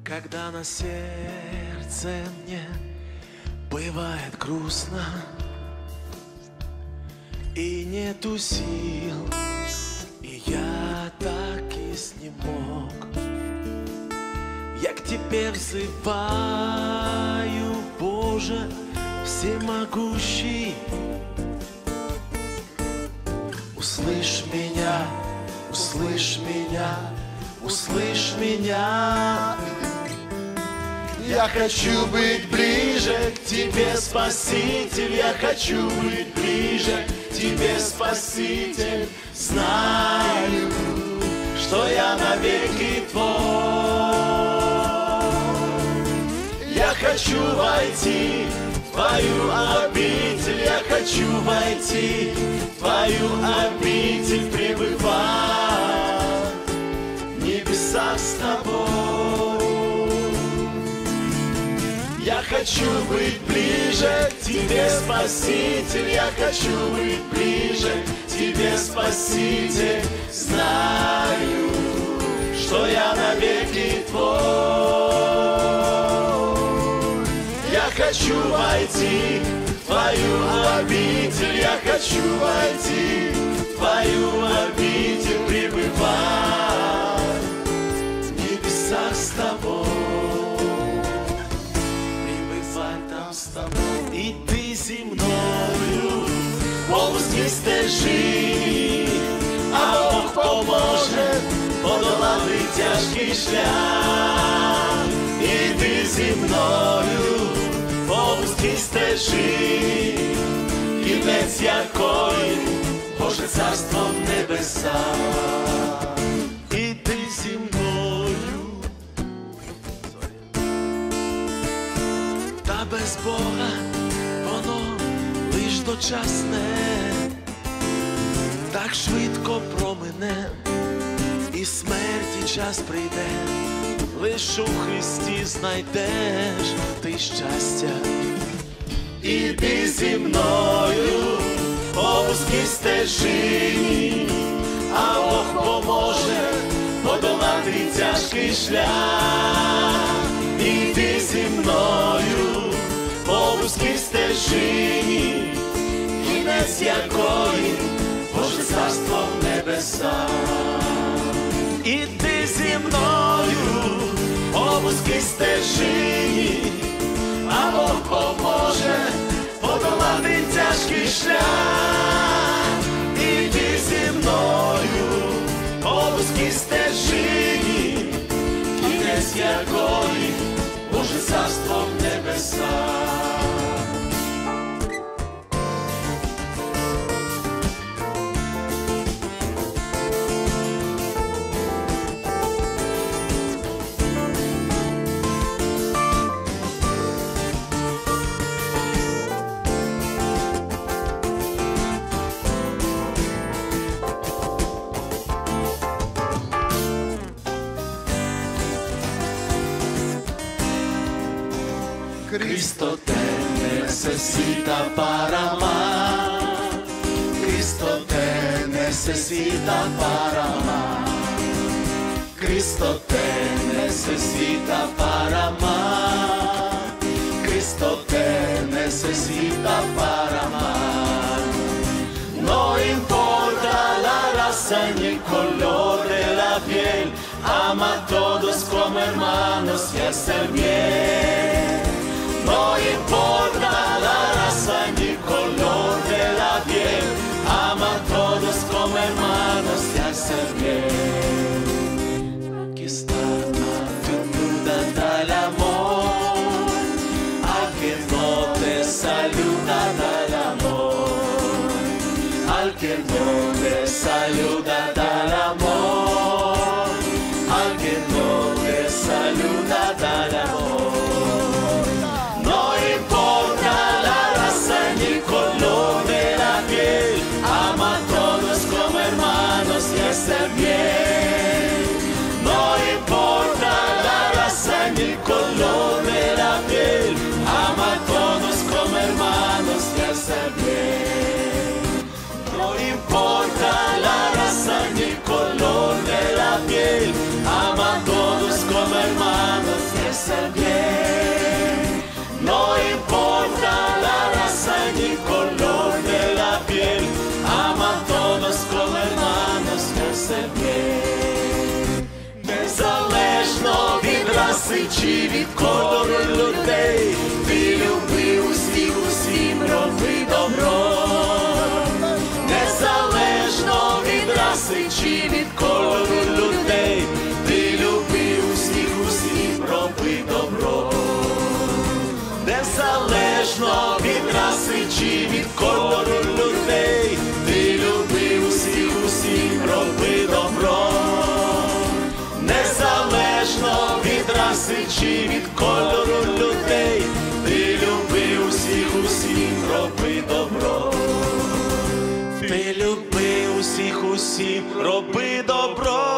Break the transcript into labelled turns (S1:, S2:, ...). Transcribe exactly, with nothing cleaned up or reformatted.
S1: Когда на сердце мне бывает грустно и нету сил, и я так и снемог, я к Тебе взываю, Боже всемогущий. Услышь меня, услышь меня, услышь меня. Я хочу быть ближе к Тебе, Спаситель. Я хочу быть ближе к Тебе, Спаситель. Знаю, что я навеки Твой. Я хочу войти в Твою обитель. Я хочу войти в Твою обитель, пребывать в небесах с Тобой. Я хочу быть ближе к Тебе, Спаситель. Я хочу быть ближе к Тебе, Спаситель. Знаю, что я навеки Твой. Я хочу войти в Твою обитель. Я хочу войти в Твою обитель, пребывать в небесах с Тобой. И Ты земною по вузькій стежині, а Бог поможе подолати тяжкий шлях. І Ти зі мною по вузькій стежині, кінець якої Боже царство в небесах. І Ти зі мною, та без Бога воно лиш дочасне, так швидко промине, і смерті час прийде, лиш у Христі знайдеш ти щастя. Іди зі мною по вузькій стежині, а Бог поможе подолати тяжкий шлях. Іди зі мною по вузькій стежині, кінець якої Боже царство в небесах. Іди зі мною по вузькій стежині, а Бог поможе подолати тяжкий шлях. Іди зі мною по вузькій стежині, кінець якої Боже царство в небесах. Cristo te necesita para amar. Cristo te necesita para amar. Cristo te necesita para amar. Cristo te necesita para amar. No importa la raza ni el color de la piel, ama a todos como hermanos y hace el bien. No importa la raza ni el color de la piel, ama a todos como hermanos y hace el bien. Aquí está tu duda del amor, al que no te saluda del amor, al que no te saluda del amor, al que no te saluda del amor. Hacer bien. No importa la raza ni el color de la piel, ama a todos como hermanos y hacer bien. No importa la raza ni el color de la piel, ama a todos como hermanos y чи від кольору людей, ти любив усіх, усім роби добро. Незалежно від раси чи від кольору людей, ти любив усіх, усім роби добро. Незалежно від раси чи від кольору людей, ти любив усіх, усім роби добро. Незалежно від раси чи від кольору людей, ти любив усіх, усім роби добро. Ти любив усіх, усім роби добро.